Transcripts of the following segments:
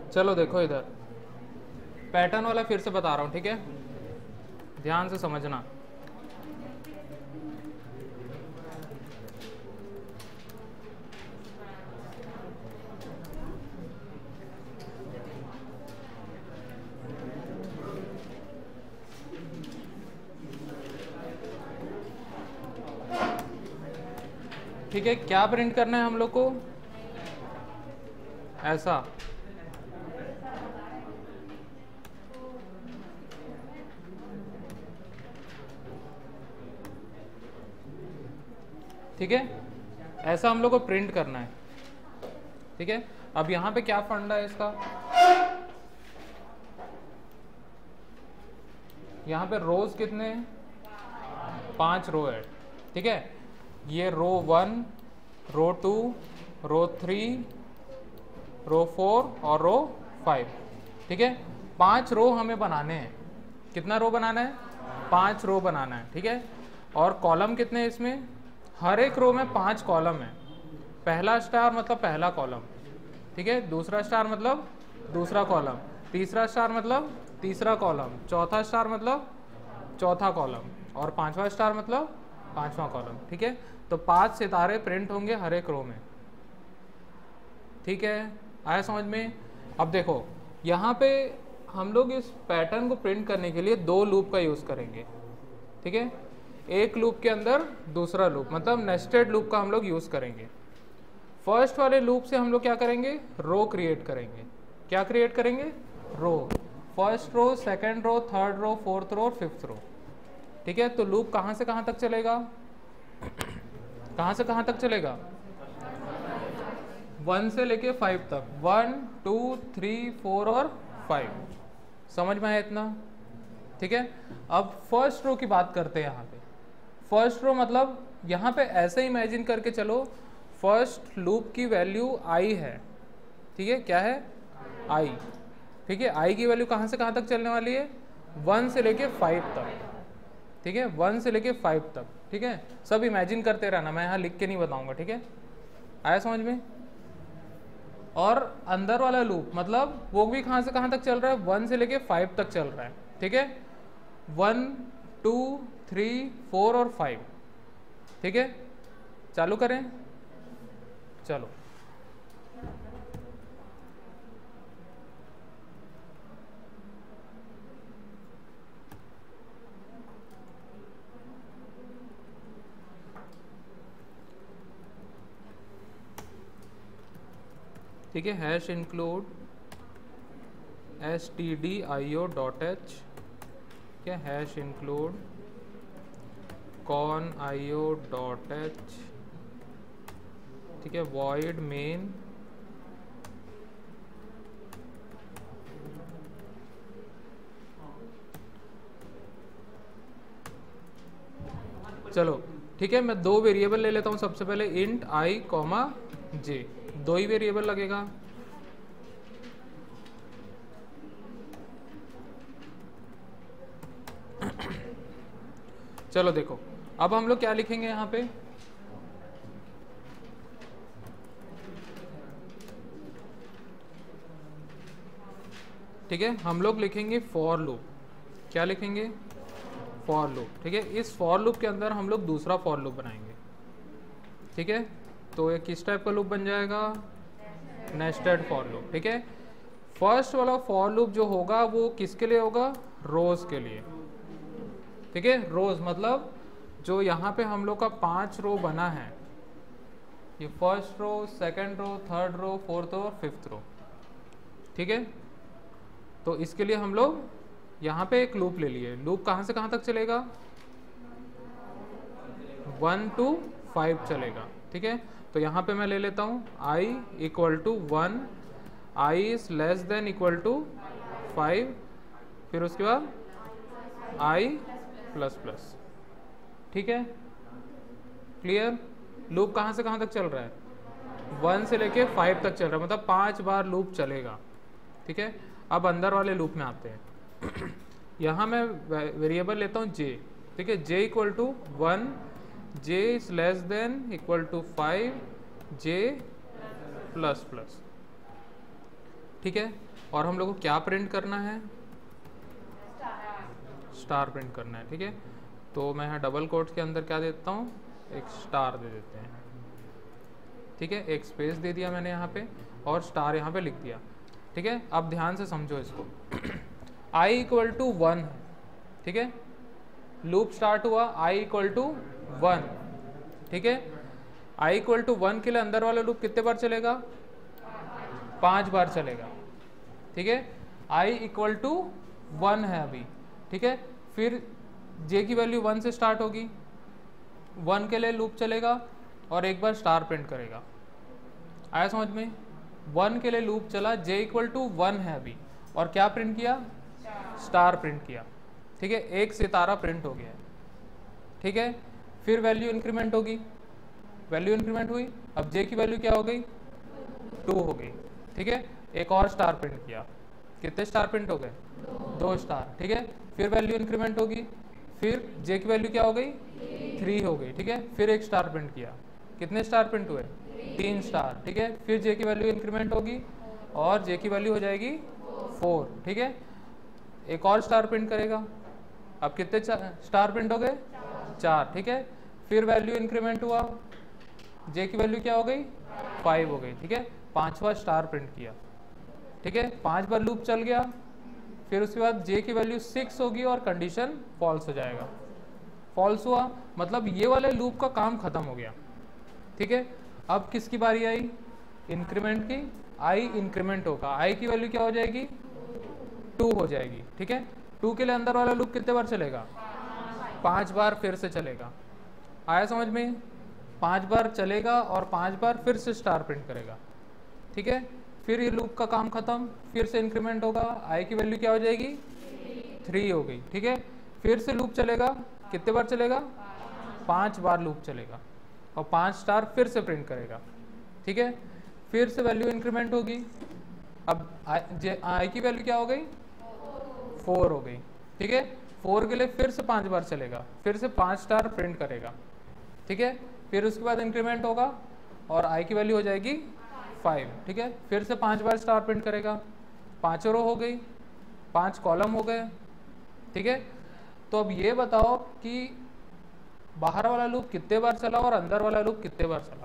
चलो देखो इधर पैटर्न वाला फिर से बता रहा हूँ, ठीक है, ध्यान से समझना। ठीक है, क्या प्रिंट करना है हम लोग को? ऐसा, ठीक है, ऐसा हम लोग को प्रिंट करना है। ठीक है, अब यहाँ पे क्या फंडा है इसका, यहाँ पे रोज कितने हैं? 5 रो है। ठीक है, ये रो 1, रो 2, रो 3, रो 4 और रो 5। ठीक है, 5 रो हमें बनाने हैं। कितना रो बनाना है? 5 रो बनाना है। ठीक है, और कॉलम कितने हैं इसमें? हर एक रो में 5 कॉलम है। पहला स्टार मतलब पहला कॉलम, ठीक है, दूसरा स्टार मतलब दूसरा कॉलम, तीसरा स्टार मतलब तीसरा कॉलम, चौथा स्टार मतलब चौथा कॉलम, और पांचवा स्टार मतलब पांचवा कॉलम। ठीक है, तो 5 सितारे प्रिंट होंगे हर एक रो में। ठीक है, आया समझ में? अब देखो यहाँ पे हम लोग इस पैटर्न को प्रिंट करने के लिए 2 लूप का यूज़ करेंगे। ठीक है, एक लूप के अंदर दूसरा लूप, मतलब नेस्टेड लूप का हम लोग यूज़ करेंगे। फर्स्ट वाले लूप से हम लोग क्या करेंगे? रो क्रिएट करेंगे। क्या क्रिएट करेंगे? Row. First row, second row, third row, fourth row और फिफ्थ रो। ठीक है, तो लूप कहाँ से कहाँ तक चलेगा? कहाँ से कहाँ तक चलेगा? 1 से लेके 5 तक। 1, 2, 3, 4 और 5। समझ में आया इतना? ठीक है, अब फर्स्ट रो की बात करते हैं। यहाँ पे फर्स्ट रो मतलब यहाँ पे ऐसे इमेजिन करके चलो, फर्स्ट लूप की वैल्यू आई है। ठीक है, क्या है? आई। ठीक है, आई की वैल्यू कहाँ से कहाँ तक चलने वाली है? 1 से लेके 5 तक। ठीक है, 1 से लेके 5 तक। ठीक है, सब इमेजिन करते रहना, मैं यहाँ लिख के नहीं बताऊंगा। ठीक है, आया समझ में? और अंदर वाला लूप मतलब वो भी कहाँ से कहाँ तक चल रहा है? 1 से लेके 5 तक चल रहा है। ठीक है, 1, 2, 3, 4 और 5। ठीक है, चालू करें? चलो, ठीक है, हैश इंक्लूड stdio.h, क्या हैश इंक्लूड conio.h, ठीक है, void main चलो ठीक है, मैं 2 वेरिएबल ले लेता हूँ। सबसे पहले int i, j, 2 ही वेरिएबल लगेगा। चलो देखो, अब हम लोग क्या लिखेंगे यहाँ पे? ठीक है, हम लोग लिखेंगे फॉर लूप। क्या लिखेंगे? For loop. ठीक है, इस फॉर लूप के अंदर हम लोग दूसरा फॉर लूप बनाएंगे। ठीक है, तो ये किस टाइप का लूप बन जाएगा? Nested for loop. ठीक है, फर्स्ट वाला फॉर लूप जो होगा वो किसके लिए होगा? रोज के लिए। ठीक है, रोज मतलब जो यहाँ पे हम लोग का 5 रो बना है, ये first row, second row, third row, fourth row और फिफ्थ रो। ठीक है, तो इसके लिए हम लोग यहाँ पे एक लूप ले लिए। लूप कहाँ से कहाँ तक चलेगा? 1 to 5 चलेगा। ठीक है, तो यहाँ पे मैं ले लेता हूँ i equal to 1, i is less than equal to 5, फिर उसके बाद i प्लस प्लस। ठीक है, क्लियर? लूप कहाँ से कहाँ तक चल रहा है? 1 से लेके 5 तक चल रहा है, मतलब 5 बार लूप चलेगा। ठीक है, अब अंदर वाले लूप में आते हैं। यहाँ मैं वेरिएबल लेता हूँ j। ठीक है, j equal to 1, j is less than equal to 5, j plus plus. ठीक है, और हम लोग को क्या प्रिंट करना है, स्टार प्रिंट करना है। ठीक है, तो मैं यहाँ डबल कोट्स के अंदर क्या देता हूँ, एक स्टार दे देते हैं। ठीक है, एक स्पेस दे दिया मैंने यहाँ पे और स्टार यहाँ पे लिख दिया। ठीक है, अब ध्यान से समझो इसको। i इक्वल टू 1 है। ठीक है, लूप स्टार्ट हुआ i इक्वल टू 1। ठीक है, i इक्वल टू 1 के लिए अंदर वाला लूप कितने बार चलेगा, 5 बार चलेगा। ठीक है, i इक्वल टू 1 है अभी। ठीक है, फिर j की वैल्यू 1 से स्टार्ट होगी, 1 के लिए लूप चलेगा और एक बार स्टार प्रिंट करेगा। आया समझ में, 1 के लिए लूप चला, j इक्वल टू 1 है अभी, और क्या प्रिंट किया, स्टार प्रिंट किया। ठीक है, एक सितारा प्रिंट हो गया है। ठीक है, फिर वैल्यू इंक्रीमेंट होगी, वैल्यू इंक्रीमेंट हुई, अब j की वैल्यू क्या हो गई, 2 हो गई। ठीक है, एक और स्टार प्रिंट किया, कितने स्टार प्रिंट हो गए, 2 स्टार। ठीक है, फिर वैल्यू इंक्रीमेंट होगी, फिर j की वैल्यू क्या हो गई, 3 हो गई। ठीक है, फिर एक स्टार प्रिंट किया, कितने स्टार प्रिंट हुए, 3 स्टार। ठीक है, फिर j की वैल्यू इंक्रीमेंट होगी और j की वैल्यू हो जाएगी 4। ठीक है, एक और स्टार प्रिंट करेगा, अब कितने स्टार प्रिंट हो गए, 4। ठीक है, फिर वैल्यू इंक्रीमेंट हुआ, j की वैल्यू क्या हो गई, 5 हो गई। ठीक है, 5वां स्टार प्रिंट किया। ठीक है, 5 बार लूप चल गया, फिर उसके बाद j की वैल्यू 6 होगी और कंडीशन फॉल्स हो जाएगा। फॉल्स हुआ मतलब ये वाले लूप का काम खत्म हो गया। ठीक है, अब किसकी बारी आई, इंक्रीमेंट की। i इंक्रीमेंट होगा, i की वैल्यू क्या हो जाएगी, 2 हो जाएगी। ठीक है, 2 के लिए अंदर वाला लूप कितने बार चलेगा, 5 बार फिर से चलेगा। आया समझ में, 5 बार चलेगा और 5 बार फिर से स्टार प्रिंट करेगा। ठीक है, फिर ये लूप का काम खत्म, फिर से इंक्रीमेंट होगा, i की वैल्यू क्या हो जाएगी, 3 हो गई। ठीक है, फिर से लूप चलेगा, कितने बार चलेगा, 5 बार लूप चलेगा और 5 स्टार फिर से प्रिंट करेगा। ठीक है, फिर से वैल्यू इंक्रीमेंट होगी, अब i की वैल्यू क्या हो गई, 4 हो गई। ठीक है, 4 के लिए फिर से 5 बार चलेगा, फिर से 5 स्टार प्रिंट करेगा। ठीक है, फिर उसके बाद इंक्रीमेंट होगा और i की वैल्यू हो जाएगी 5। ठीक है, फिर से 5 बार स्टार प्रिंट करेगा, 5 रो हो गई, 5 कॉलम हो गए। ठीक है, तो अब ये बताओ कि बाहर वाला लूप कितने बार चला और अंदर वाला लूप कितने बार चला,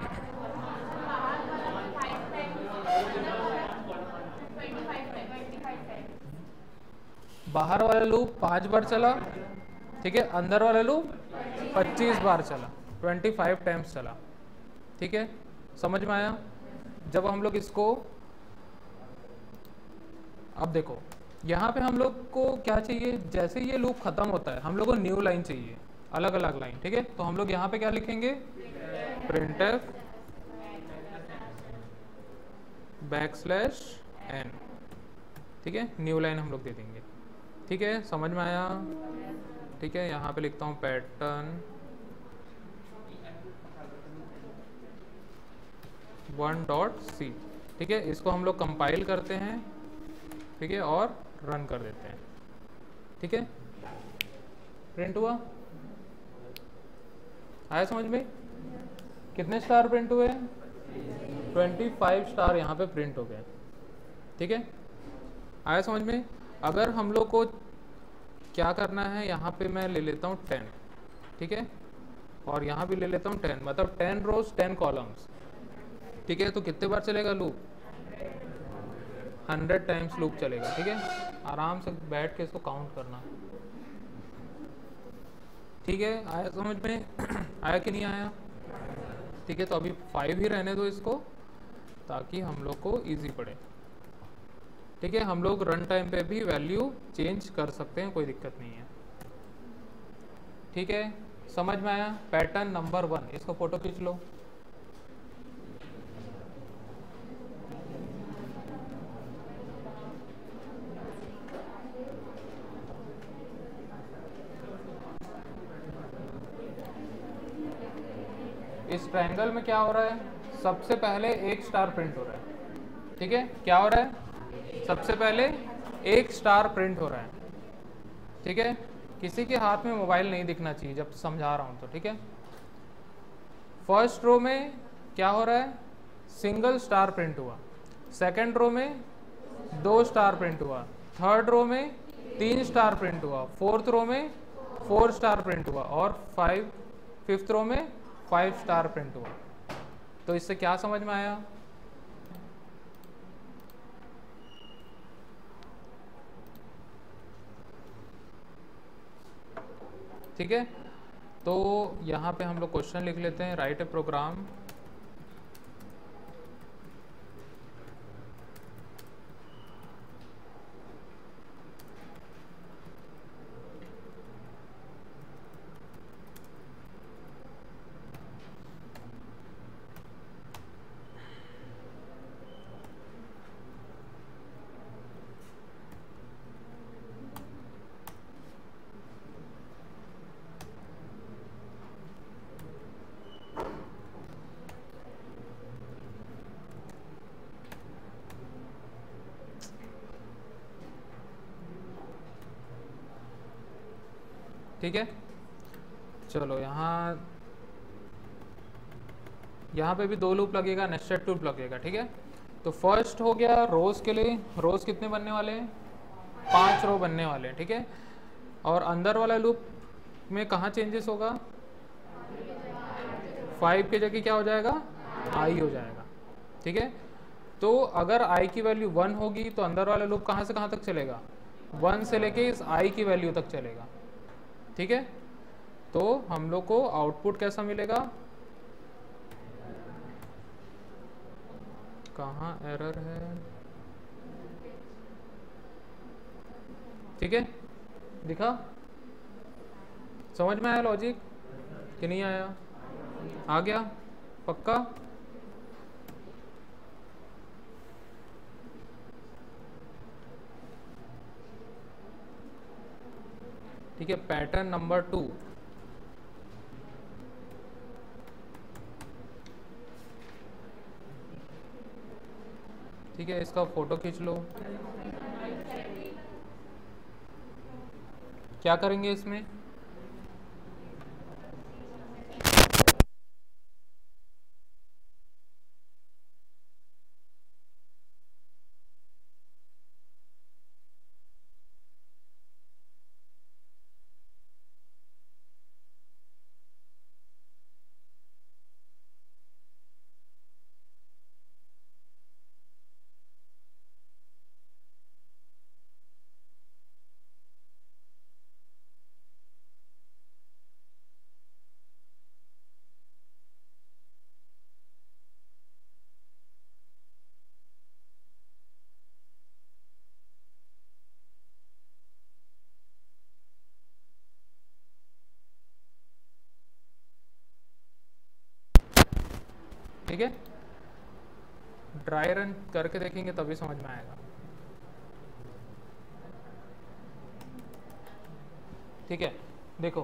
बाहर वाला लूप 5 बार चला। ठीक है, अंदर वाला लूप 25 बार चला, 25 टाइम्स चला। ठीक है, समझ में आया। जब हम लोग इसको, अब देखो यहाँ पे हम लोग को क्या चाहिए, जैसे ये लूप खत्म होता है हम लोग को न्यू लाइन चाहिए, अलग अलग लाइन। ठीक है, तो हम लोग यहाँ पे क्या लिखेंगे, printf \n। ठीक है, न्यू लाइन हम लोग दे देंगे। ठीक है, समझ में आया। ठीक है, यहाँ पे लिखता हूँ पैटर्न 1.c। ठीक है, इसको हम लोग कंपाइल करते हैं। ठीक है, और रन कर देते हैं। ठीक है, प्रिंट हुआ, आया समझ में, कितने स्टार प्रिंट हुए, 25 स्टार यहाँ पे प्रिंट हो गए। ठीक है, आया समझ में। अगर हम लोग को क्या करना है, यहाँ पे मैं ले लेता हूँ 10। ठीक है, और यहाँ भी ले लेता हूँ 10, मतलब 10 रोज 10 कॉलम्स। ठीक है, तो कितने बार चलेगा लूप, 100 टाइम्स लूप चलेगा। ठीक है, आराम से बैठ के इसको काउंट करना। ठीक है, आया समझ में, आया कि नहीं आया। ठीक है, तो अभी 5 ही रहने दो इसको, ताकि हम लोग को इजी पड़े। ठीक है, हम लोग रन टाइम पे भी वैल्यू चेंज कर सकते हैं, कोई दिक्कत नहीं है। ठीक है, समझ में आया। पैटर्न नंबर 1, इसको फोटो खींच लो। इस ट्रायंगल में क्या हो रहा है, सबसे पहले एक स्टार प्रिंट हो रहा है। ठीक है, क्या हो रहा है, सबसे पहले एक स्टार प्रिंट हो रहा है। ठीक है, किसी के हाथ में मोबाइल नहीं दिखना चाहिए जब समझा रहा हूँ तो। ठीक है, फर्स्ट रो में क्या हो रहा है, सिंगल स्टार प्रिंट हुआ। सेकंड रो में 2 स्टार प्रिंट हुआ, थर्ड रो में 3 स्टार प्रिंट हुआ, फोर्थ रो में 4 स्टार प्रिंट हुआ और फिफ्थ रो में 5 स्टार प्रिंट हुआ। तो इससे क्या समझ में आया? ठीक है, तो यहाँ पे हम लोग क्वेश्चन लिख लेते हैं, राइट ए प्रोग्राम ठीक है। चलो यहाँ पे भी 2 लूप लगेगा, नेस्टेड लूप लगेगा। ठीक है, तो फर्स्ट हो गया रोज के लिए, रोज कितने बनने वाले हैं? 5 रो बनने वाले हैं। ठीक है, और अंदर वाला लूप में कहाँ चेंजेस होगा? 5 की जगह क्या हो जाएगा? आई हो जाएगा। ठीक है, तो अगर आई की वैल्यू 1 होगी तो अंदर वाला लूप कहाँ से कहाँ तक चलेगा? 1 से लेके इस आई की वैल्यू तक चलेगा। ठीक है, तो हम लोग को आउटपुट कैसा मिलेगा? कहाँ एरर है? ठीक है, दिखा? समझ में आया लॉजिक कि नहीं आया? आ गया पक्का? ठीक है, पैटर्न नंबर 2, ठीक है, इसका फोटो खींच लो। क्या करेंगे इसमें? ठीक है, ड्राई रन करके देखेंगे तभी समझ में आएगा। ठीक है, देखो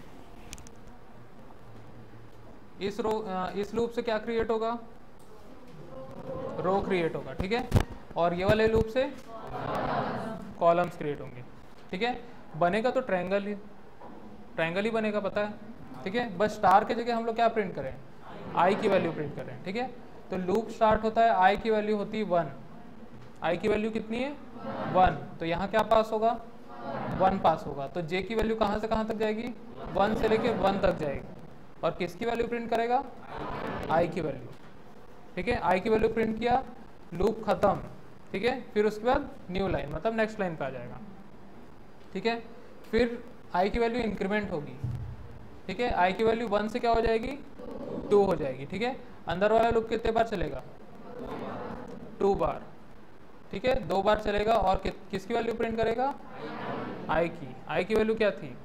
इस लूप से क्या क्रिएट होगा? रो क्रिएट होगा। ठीक है, और ये वाले लूप से कॉलम्स क्रिएट होंगे। ठीक है, बनेगा तो ट्रायंगल ही बनेगा, पता है। ठीक है, बस स्टार की जगह हम लोग क्या प्रिंट करें? आई की वैल्यू प्रिंट करें। ठीक है, तो लूप स्टार्ट होता है, आई की वैल्यू होती है 1। आई की वैल्यू कितनी है? 1। तो यहाँ क्या पास होगा? 1 पास होगा। तो जे की वैल्यू कहाँ से कहाँ तक जाएगी? 1 से लेके 1 तक जाएगी। और किसकी वैल्यू प्रिंट करेगा? आई की वैल्यू। ठीक है, आई की वैल्यू प्रिंट किया, लूप खत्म। ठीक है, फिर उसके बाद न्यू लाइन, मतलब नेक्स्ट लाइन पे आ जाएगा। ठीक है, फिर आई की वैल्यू इंक्रीमेंट होगी। ठीक है, आई की वैल्यू 1 से क्या हो जाएगी? 2 हो जाएगी। ठीक है, अंदर वाला लूप कितने बार चलेगा? 2 बार। ठीक है, 2 बार चलेगा और किसकी वैल्यू प्रिंट करेगा? आई की वैल्यू क्या थी?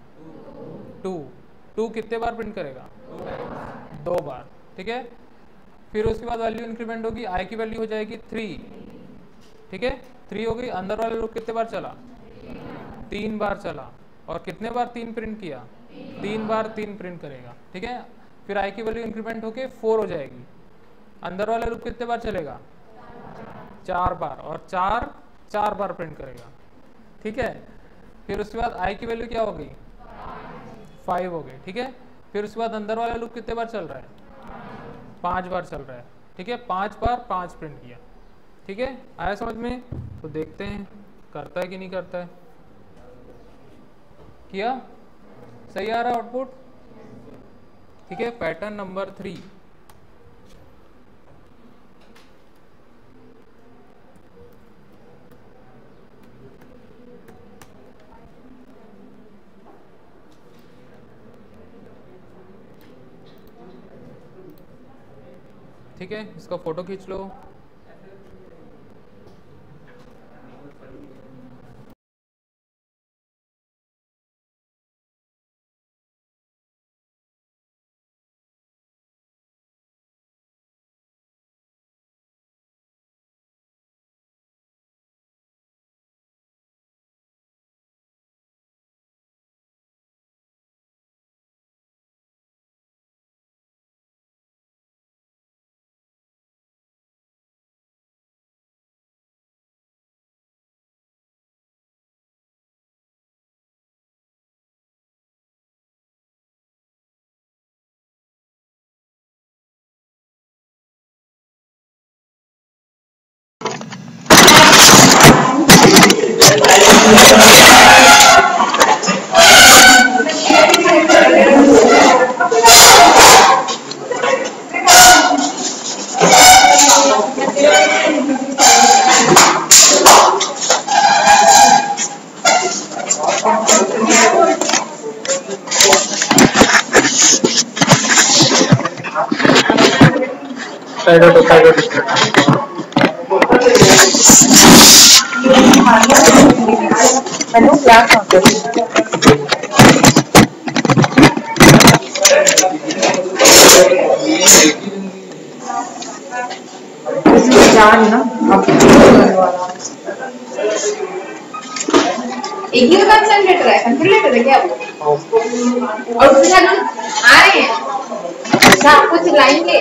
2 कितने बार प्रिंट करेगा? 2 बार। ठीक है, फिर उसके बाद वैल्यू इंक्रीमेंट होगी, आई की वैल्यू हो जाएगी 3। ठीक है, 3 हो गई। अंदर वाला लूप कितने बार चला? 3 बार चला। और कितने बार 3 प्रिंट किया? 3 बार 3 प्रिंट करेगा। ठीक है, फिर आई की वैल्यू इंक्रीमेंट होके 4 हो जाएगी। अंदर वाला लूप कितने बार चलेगा? 4 बार। और 4 बार प्रिंट करेगा। ठीक है, फिर उसके बाद आई की वैल्यू क्या हो गई? 5 हो गई। ठीक है, फिर उसके बाद अंदर वाला लूप कितने बार चल रहा है? 5 बार चल रहा है। ठीक है, 5 बार 5 प्रिंट किया। ठीक है, आया समझ में? तो देखते हैं करता है कि नहीं करता है। किया? सही आ रहा आउटपुट? ठीक है, पैटर्न नंबर 3। ठीक है, इसका फोटो खींच लो। हेलो क्या करते हो? इसमें जान ना एक ही दुकान सेंटर है, कंसोलिडेटर है क्या वो? और उसके साथ हम आ रहे हैं। अच्छा आपको चिल्लाएंगे?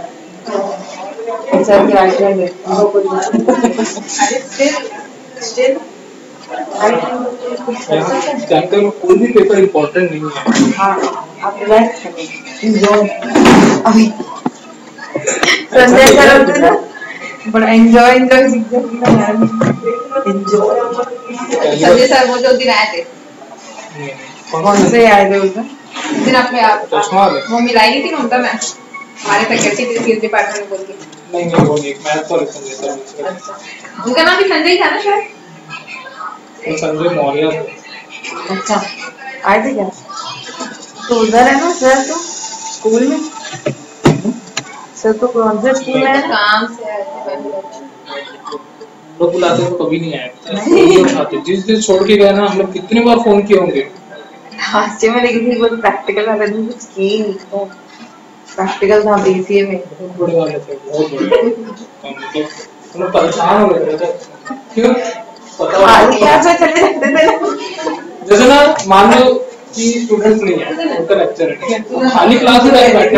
अच्छा क्या आइडिया स्टिल जानते हो कोई भी पेपर इम्पोर्टेंट नहीं है। हाँ आप रिलैक्स करें एंजॉय अभी संजय सर होते ना बड़ा एंजॉय एंजॉय संजय सर वो जो दिन आए थे, कौन से आए थे उस दिन? उस दिन आपने वो मिलाई नहीं थी ममता मैम हमारे फैकल्टी डिपार्टमेंट में बोल के? नहीं वो नहीं, मैथ वाले संजय सर। उनका नाम भी संजय था ना शायद? वो संजय मौर्य। अच्छा आए थे क्या? तो उधर है ना सर तो स्कूल में सर तो कौन से स्कूल में है? काम से आए थे। लोग बुलाते तो कभी नहीं आए, आते जिस दिन छोड़ के गए ना हम लोग कितनी बार फोन किए होंगे। हास्य में लेकिन कोई प्रैक्टिकल वाला नहीं कुछ की नहीं तो प्रैक्टिकल था बीसीए में बहुत बड़े वाले थे, बहुत बड़े। मतलब हम लोग परेशान हो गए थे। क्यों पता खाली क्लास में चले जाते थे ना जैसे ना मान लो कि स्टूडेंट्स नहीं है, उनका लेक्चर है, ठीक है, खाली क्लास में बैठे बच्चे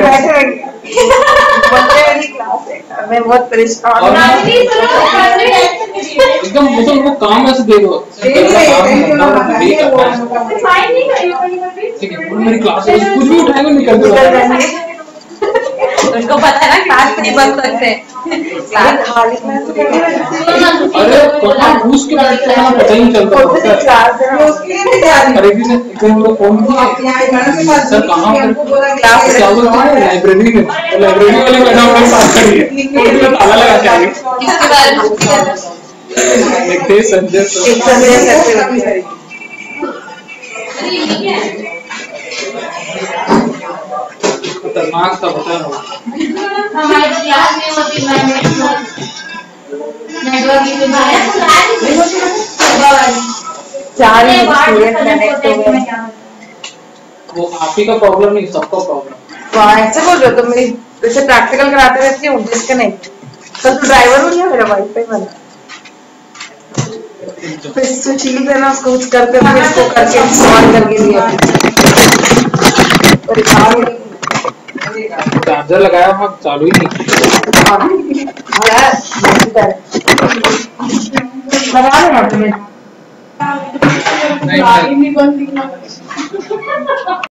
वाली क्लास है मैं बहुत परेशान हूँ एकदम मतलब वो काम ऐसे दे दो ठीक है, मेरी क्लास है कुछ भी उठाएंगे निकल दो। उनको पता है ना क्लास नहीं बच सकते। खाली क्लास अरे कहाँ घुस के बैठते हैं पता ही नहीं चलता। अरे एक दिन लोग फोन किए सर कहाँ क्लास क्या बोलते हैं लाइब्रेरी में, लाइब्रेरी वाले मैडम हमारे साथ खड़ी है, ताला लगा के आगे किसके बारे में देखते संजय खतरनाक सा बता रहा हूँ। हमारे क्लास में होती है नेटवर्किंग के बारे में 4 स्टूडेंट कनेक्ट हो गए। वो आप ही का प्रॉब्लम नहीं सबका प्रॉब्लम। ऐसे बोल रहे हो तो मेरी जैसे प्रैक्टिकल कराते रहती हूँ डिस्कनेक्ट सर तो ड्राइवर हो गया मेरा वाईफाई वाला तो इससे ठीक है ना उसको कुछ करके फिर इसको करके इंस्टॉल करके दिया चार्जर लगाया हम चालू ही नहीं लगा लेना तुम्हें नहीं